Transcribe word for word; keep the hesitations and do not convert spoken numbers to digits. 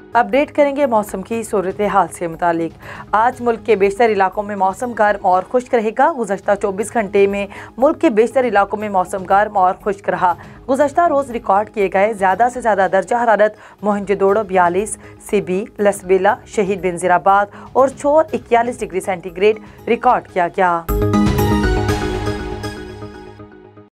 Update करेंगे मौसम की सूरत हाल से मुतालिक। आज मुल्क के बेशतर इलाकों में मौसम गर्म और खुश्क रहेगा। गुज़श्ता चौबीस घंटे में मुल्क के बेशतर इलाकों में मौसम गर्म और खुश्क रहा। गुज़श्ता रोज़ रिकॉर्ड किए गए ज़्यादा से ज़्यादा दर्जा हरारत मोहनजोदड़ो बयालीस, सिबी, लसबेला, शहीद बिनज़ीराबाद और चोर इक्यालीस डिग्री सेंटीग्रेड रिकॉर्ड किया गया।